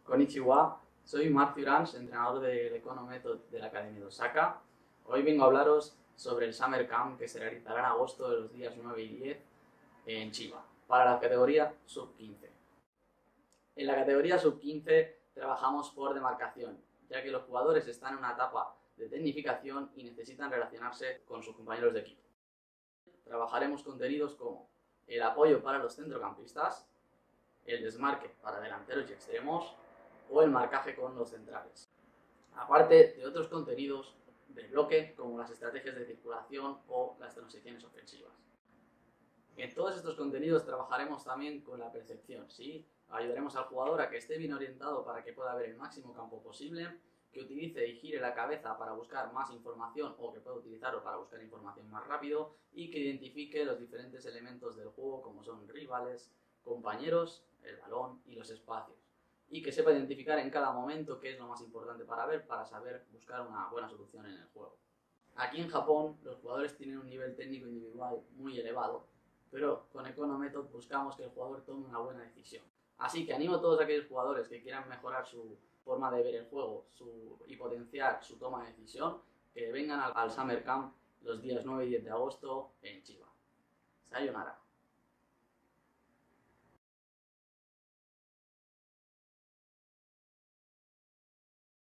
Konnichiwa, soy Marcio Urans, entrenador del Economethod de la Academia de Osaka. Hoy vengo a hablaros sobre el Summer Camp que se realizará en agosto de los días 9 y 10 en Chiba, para la categoría sub-15. En la categoría sub-15 trabajamos por demarcación, ya que los jugadores están en una etapa de tecnificación y necesitan relacionarse con sus compañeros de equipo. Trabajaremos contenidos como el apoyo para los centrocampistas, el desmarque para delanteros y extremos o el marcaje con los centrales. Aparte de otros contenidos de bloque como las estrategias de circulación o las transiciones ofensivas. En todos estos contenidos trabajaremos también con la percepción, ¿sí? Ayudaremos al jugador a que esté bien orientado para que pueda ver el máximo campo posible, que utilice y gire la cabeza para buscar más información o que pueda utilizarlo para buscar información más rápido y que identifique los diferentes elementos del juego como son rivales, compañeros, el balón y los espacios. Y que sepa identificar en cada momento qué es lo más importante para ver, para saber buscar una buena solución en el juego. Aquí en Japón los jugadores tienen un nivel técnico individual muy elevado, pero con Economethod buscamos que el jugador tome una buena decisión. Así que animo a todos aquellos jugadores que quieran mejorar su forma de ver el juego y potenciar su toma de decisión, que vengan al Summer Camp los días 9 y 10 de agosto en Chiba. Sayonara.